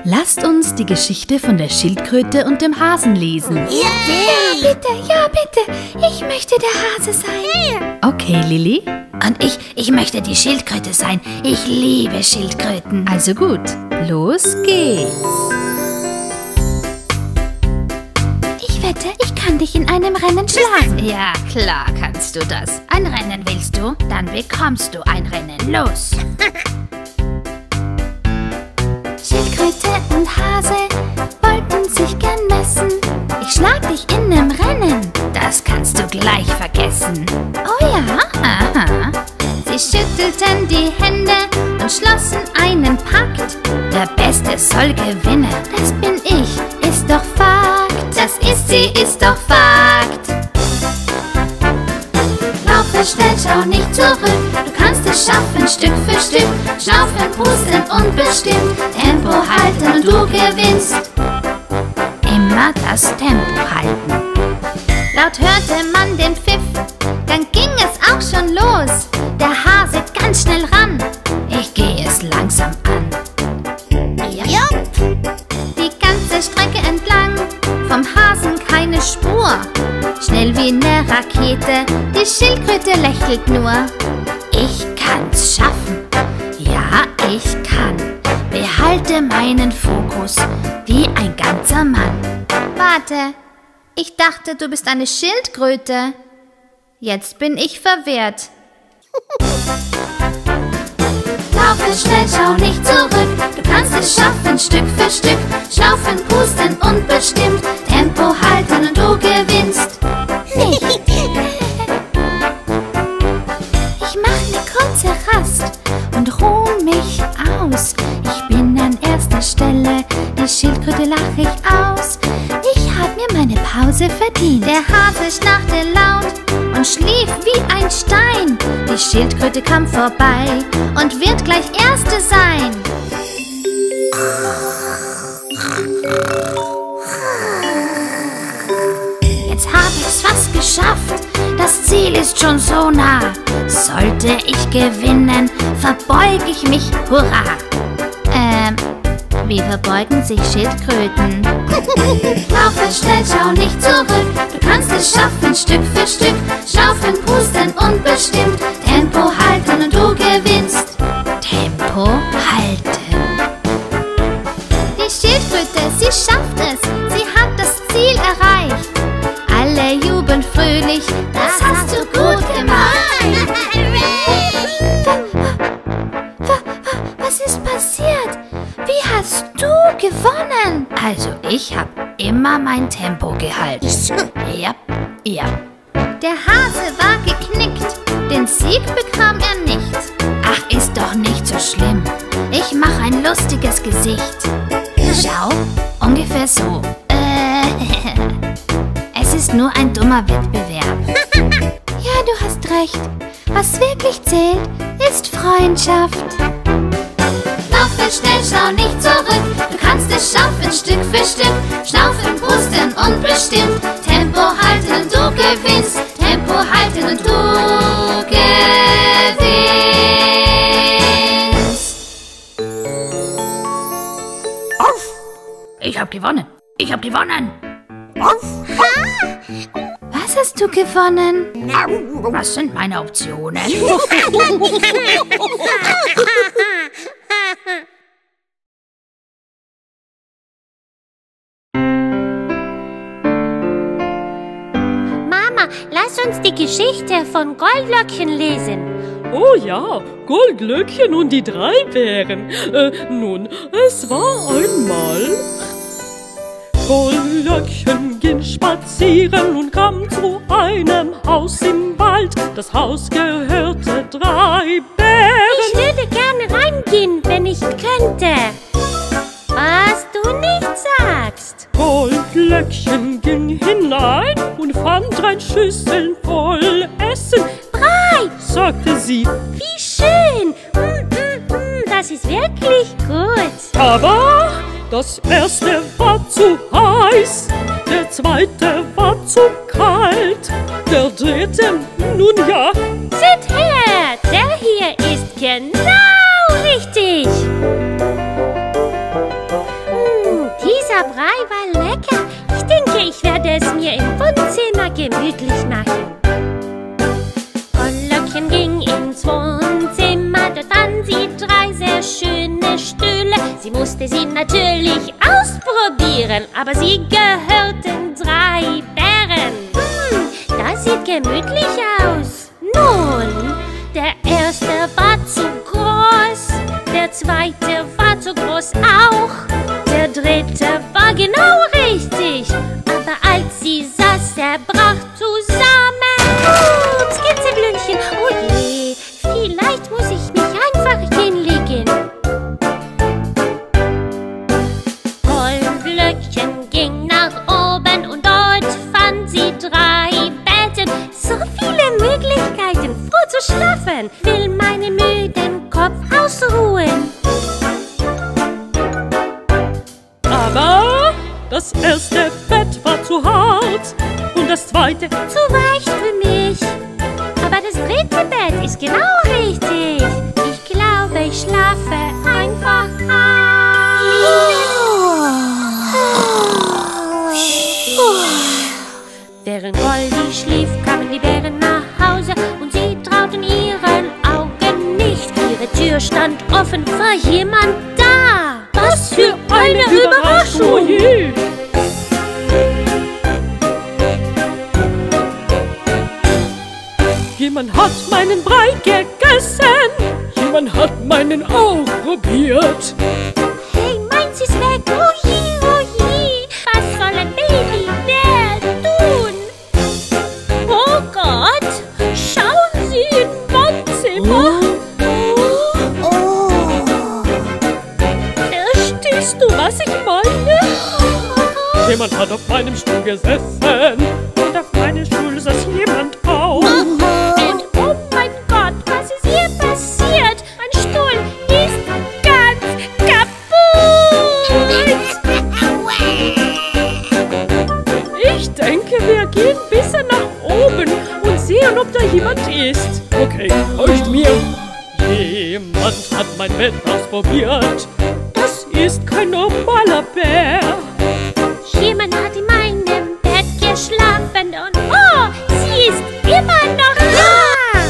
Lasst uns die Geschichte von der Schildkröte und dem Hasen lesen. Ja, bitte. Ich möchte der Hase sein. Okay, Lilli. Und ich möchte die Schildkröte sein. Ich liebe Schildkröten. Also gut, los geht's. Ich wette, ich kann dich in einem Rennen schlagen. Ja, klar kannst du das. Ein Rennen willst du? Dann bekommst du ein Rennen. Los! Schildkröte und Hase wollten sich gern messen. Ich schlag dich in nem Rennen. Das kannst du gleich vergessen. Oh ja? Aha. Sie schüttelten die Hände und schlossen einen Pakt. Der Beste soll gewinnen. Das bin ich, ist doch Fakt. Das ist sie, ist doch Fakt. Laufe schnell, schau nicht zurück. Du kannst es schaffen, Stück für Stück. Schnaufen, pusten, unbestimmt. Tempo halten und du gewinnst. Immer das Tempo halten. Laut hörte man den Pfiff, dann ging es auch schon los. Der Hase ganz schnell ran. Ich gehe es langsam an. Ja. Die ganze Strecke entlang, vom Hasen keine Spur. Schnell wie ne Rakete, die Schildkröte lächelt nur. Ich kann's schaffen, ja ich kann. Behalte meinen Fokus, wie ein ganzer Mann. Warte, ich dachte, du bist eine Schildkröte. Jetzt bin ich verwirrt. Laufe schnell, schau nicht zurück. Du kannst es schaffen, Stück für Stück. Schnaufen, pusten, unbestimmt. Tempo halten und du gewinnst. Nicht. Ich mach ne kurze Rast und ruh mich aus. Ich bin an erster Stelle, die Schildkröte lach ich aus. Ich hab mir meine Pause verdient. Der Hase schnarchte laut und schlief wie ein Stein. Die Schildkröte kam vorbei und wird gleich Erste sein. Jetzt hab ich's fast geschafft, das Ziel ist schon so nah. Sollte ich gewinnen, verbeug ich mich, hurra! Wie verbeugen sich Schildkröten? Laufe schnell, schau nicht zurück. Du kannst es schaffen, Stück für Stück. Schnaufen, pusten, unbestimmt. Tempo halten und du gewinnst. Tempo halten. Die Schildkröte, sie schafft es. Sie hat das Ziel erreicht. Alle jubeln fröhlich. Das hast du gut gemacht. Was ist passiert? Wie hast du gewonnen? Also ich habe immer mein Tempo gehalten. Ja. Der Hase war geknickt, den Sieg bekam er nicht. Ach, ist doch nicht so schlimm. Ich mache ein lustiges Gesicht. Schau, ungefähr so. Es ist nur ein dummer Wettbewerb. Ja, du hast recht. Was wirklich zählt, ist Freundschaft. Laufe schnell, schau nicht zurück. Du kannst es schaffen, Stück für Stück. Schnaufen, pusten, unbestimmt. Tempo halten und du gewinnst. Tempo halten und du gewinnst. Auf! Ich hab gewonnen. Was hast du gewonnen? Was sind meine Optionen? Lass uns die Geschichte von Goldlöckchen lesen. Oh ja, Goldlöckchen und die 3 Bären. Nun, es war einmal... Goldlöckchen ging spazieren und kam zu einem Haus im Wald. Das Haus gehörte 3 Bären. Ich würde gerne reingehen, wenn ich könnte. Was du nicht sagst. Goldlöckchen ging hinein und fand 3 Schüsseln voll Essen. Brei, sagte sie. Wie schön. Das ist wirklich gut. Aber das erste war zu heiß, der zweite war zu kalt, der dritte, nun ja. Seht her, der hier ist genau richtig. gemütlich machen. Kollöckchen ging ins Wohnzimmer, dort fand sie 3 sehr schöne Stühle. Sie musste sie natürlich ausprobieren, aber sie gehörten 3 Bären. Das sieht gemütlich aus. Nun, der erste war zu groß, der zweite war zu groß auch, der dritte war genau richtig, aber als sie saß, er brach zusammen. Ups, Gänseblümchen, oh je, vielleicht muss ich mich einfach hinlegen. Kollöckchen ging nach oben und dort fand sie 3 Betten. So viele Möglichkeiten, froh zu schlafen, will meinen müden Kopf ausruhen. Aber das erste Bett war zu hart und das zweite Zu weich für mich, aber das dritte Bett ist genau richtig. Ich glaube, ich schlafe einfach ein. Während Goldi schlief, kamen die Bären nach Hause und sie trauten ihren Augen nicht. Ihre Tür stand offen, war jemand da. Was für eine Überraschung! Oh je. Jemand hat meinen Brei gegessen, jemand hat meinen auch probiert. Hey, meins ist weg, oh je, was soll ein Babybär tun? Oh Gott, schauen Sie im Wohnzimmer. Verstehst du, was ich meine? Jemand hat auf meinem Stuhl gesessen und auf meinem Stuhl saß jemand auch. Und oh mein Gott, was ist hier passiert? Mein Stuhl ist ganz kaputt. Ich denke, wir gehen ein bisschen nach oben und sehen, ob da jemand ist. Okay, folgt mir. Jemand hat mein Bett ausprobiert. Das ist kein normaler Bär. Jemand hat in meinem Bett geschlafen und oh, sie ist immer noch da.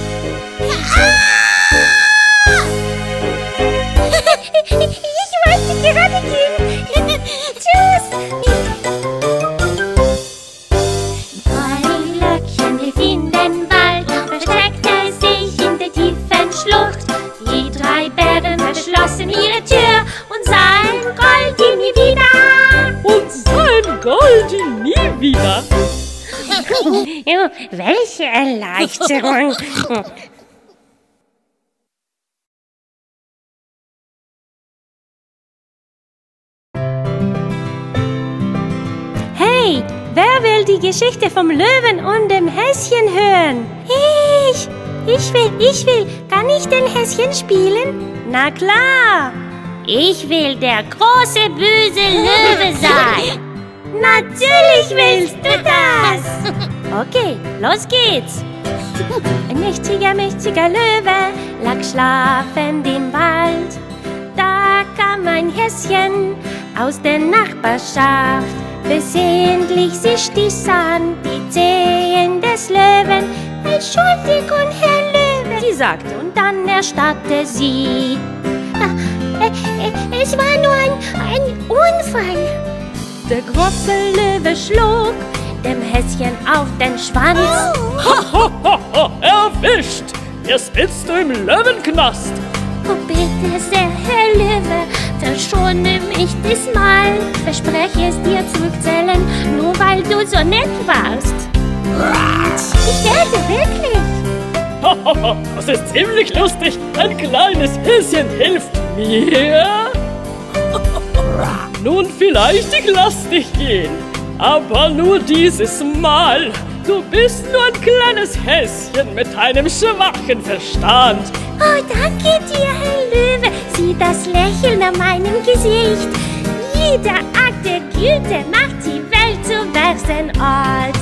Ich wollte gerade gehen. Tschüss. Kollöckchen lief in den Wald, versteckte sich in der tiefen Schlucht. Die 3 Bären verschlossen ihre Tür und sahen Goldi nie wieder. Und sein Goldi nie wieder. Welche Erleichterung! Hey, wer will die Geschichte vom Löwen und dem Häschen hören? Ich will. Kann ich den Häschen spielen? Na klar. Ich will der große, böse Löwe sein. Natürlich willst du das. Okay, los geht's. Ein mächtiger Löwe lag schlafend im Wald. Da kam ein Häschen aus der Nachbarschaft. Versehentlich sie stieß an die Zehen des Löwen. Entschuldigung, Herr Löwe, sie sagte, und dann erstarrte sie. Es war nur ein Unfall. Der große Löwe schlug dem Häschen auf den Schwanz. Erwischt! Jetzt sitzt du im Löwenknast. Oh, bitte sehr, Herr Löwe, verschone mich diesmal. Verspreche es dir zurückzählen, nur weil du so nett warst. Ich werde wirklich. Das ist ziemlich lustig. Ein kleines Häschen hilft mir. Nun, vielleicht ich lass dich gehen. Aber nur dieses Mal. Du bist nur ein kleines Häschen mit einem schwachen Verstand. Oh, danke dir, Herr Löwe. Sieh das Lächeln an meinem Gesicht. Jeder Akt der Güte macht die Welt zum besten Ort.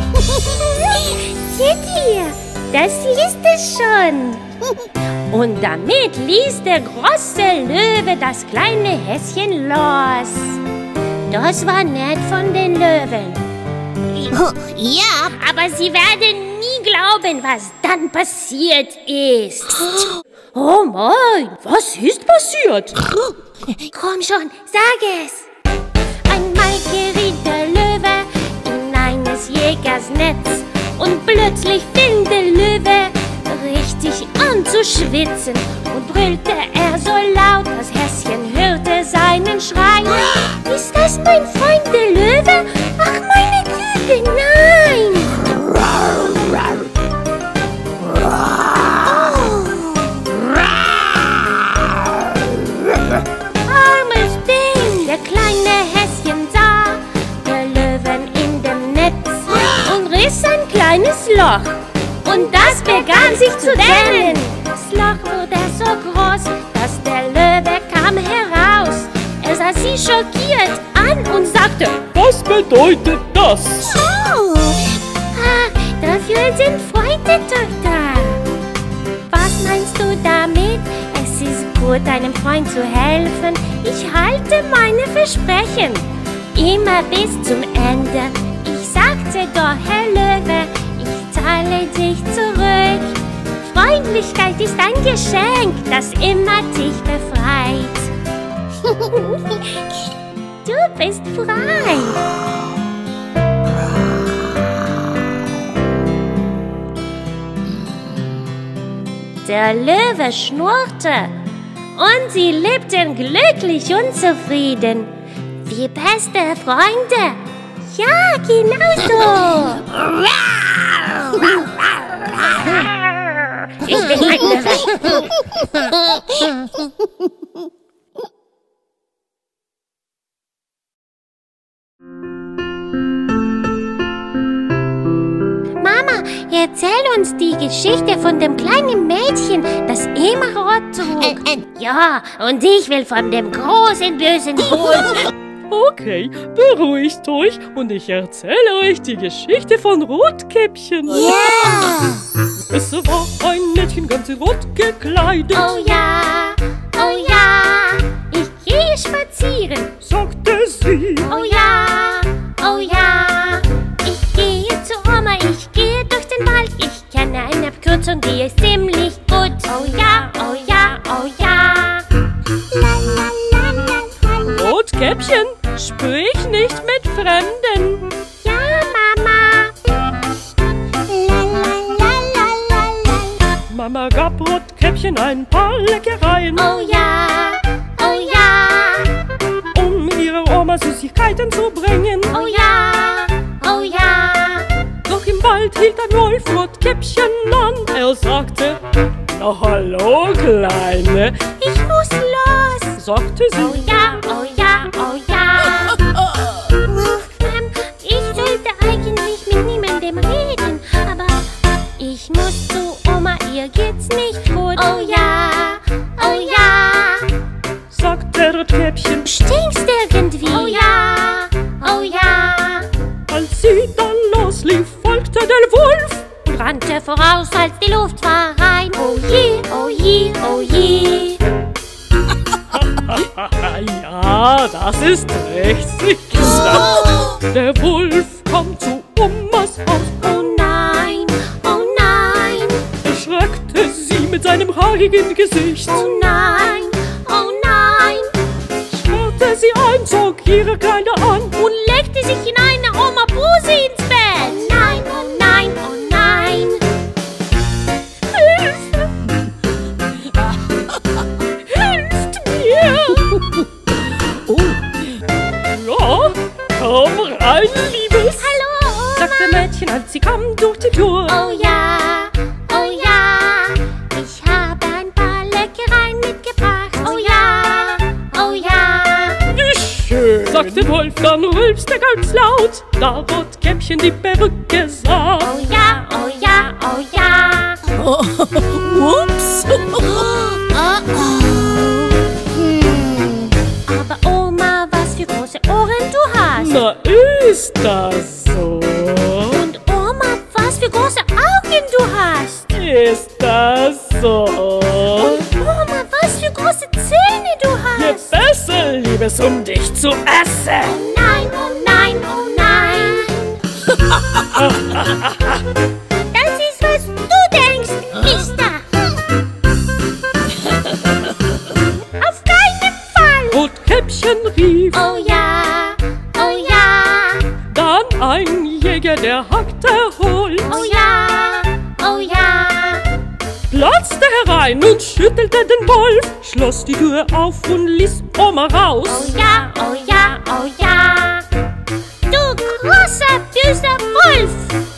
Seht ihr, das ist es schon. Und damit ließ der große Löwe das kleine Häschen los. Das war nett von den Löwen. Ja. Aber Sie werden nie glauben, was dann passiert ist. Oh mein, was ist passiert? Komm schon, sag es. Einmal geriet der Löwe in eines Jägers Netz und plötzlich fing der Löwe richtig an zu schwitzen und brüllte er so laut, das Häschen hörte seinen Schrei. Ist das mein Freund der Löwe? Ach, meine Güte, nein! Armes Ding! Der kleine Häschen sah der Löwen in dem Netz und riss ein kleines Loch. Und das begann sich zu dehnen. Das Loch wurde so groß, dass der Löwe kam heraus. Er sah sie schockiert an und sagte: Was bedeutet das? Oh, dafür sind Freunde, Tochter. Was meinst du damit? Es ist gut, einem Freund zu helfen. Ich halte meine Versprechen immer bis zum Ende. Ich sagte doch, Herr Löwe, ich zahle dich zurück. Freundlichkeit ist ein Geschenk, das immer dich befreit. Du bist frei. Der Löwe schnurrte und sie lebten glücklich und zufrieden. Wie beste Freunde. Ja, genau so. Ich bin ein Löwe. Mama, erzähl uns die Geschichte von dem kleinen Mädchen, das immer rot trug. Ja, und ich will von dem großen, bösen Wolf. Okay, beruhigt euch und ich erzähle euch die Geschichte von Rotkäppchen. Ja. Es war ein Mädchen ganz in rot gekleidet. Oh ja, ich gehe spazieren. Sagte sie. Oh ja, ich gehe zu Oma, ich gehe durch den Wald. Ich kenne eine Abkürzung, die ist ziemlich gut. Oh ja. Rotkäppchen, sprich nicht mit Fremden. Ja, Mama. Mama gab Rotkäppchen ein paar Leckereien, Oh ja, um ihrer Oma Süßigkeiten zu bringen. oh ja. Doch im Wald hielt ein Wolf Rotkäppchen an. Er sagte: Na hallo, Kleine, Ich muss los. sagte sie. Oh ja. Ich sollte eigentlich mit niemandem reden, aber ich muss zu Oma, ihr geht's nicht gut. Oh ja, Sagte Rotkäppchen. stinkst irgendwie. Oh ja. Als sie dann loslief, folgte der Wolf. Rannte voraus, als die Luft war rein. Oh je. Ja, das ist richtig gesagt. Der Wolf kam zu Omas Haus. Oh nein. Erschreckte sie mit seinem haarigen Gesicht. Oh nein. Sperrte sie ein, zog ihre Kleider an. Und legte sich in eine Oma-Pose ins Bett. Oh nein. Hilft mir! Ja, komm rein, Liebes, Hallo, Oma. sagte Mädchen, als sie kam durch die Tür. Oh ja. Ich habe ein paar Leckereien mitgebracht. Oh ja. Wie schön, sagte Wolf, dann rülpste ganz laut, da Rotkäppchen die Perücke sah. Oh ja. Ups. Aber Oma, was für große Ohren du hast. Na, ist das so? Und Oma, was für große Augen du hast. Ist das so? Und Oma, was für große Zähne du Je hast. besser, Liebes, um dich zu essen. Oh nein. Das ist, was du denkst, Mister. Auf keinen Fall. Rotkäppchen rief, Oh ja, oh ja, dann ein Jäger, der hackte Holz. oh ja, oh ja. Platzte herein und schüttelte den Wolf, schloss die Tür auf und ließ Oma raus. Oh ja, oh ja, oh ja. Du großer, böser Wolf.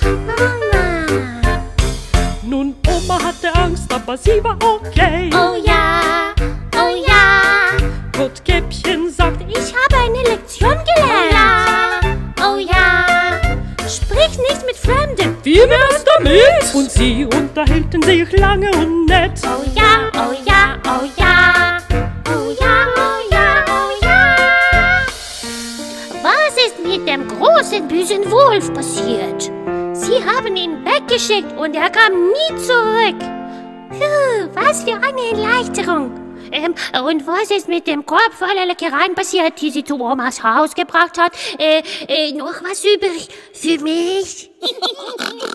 Mama. Nun, Oma hatte Angst, aber sie war okay. Oh ja, oh ja. Rotkäppchen sagte, Ich habe eine Lektion gelernt. Oh ja. Sprich nicht mit Fremden. wie wär's damit? Und sie unterhielten sich lange und nett. Oh ja, oh ja, oh ja. Oh ja, oh ja, oh ja. Was ist mit dem großen, bösen Wolf passiert? Sie haben ihn weggeschickt und er kam nie zurück. Puh, was für eine Erleichterung. Und was ist mit dem Korb voller Leckereien passiert, die sie zu Omas Haus gebracht hat? Noch was übrig für mich?